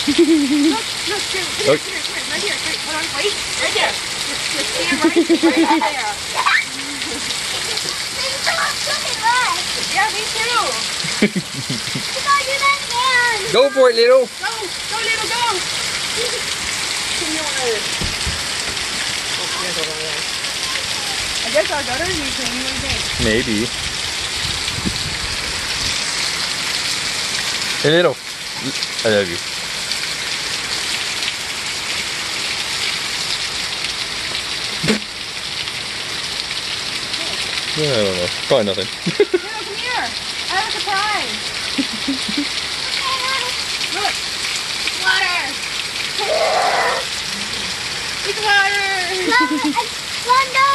look, come here, right here, hold on, wait, right there. Just stand right there. Yeah, me too. Go for it, little. Go, little, go. I guess I'll go to you, so you what do you think? Maybe. Hey, little. I love you. I don't know. Probably nothing. Little, come here. I have a surprise. Look. Water. It's water. Thunder!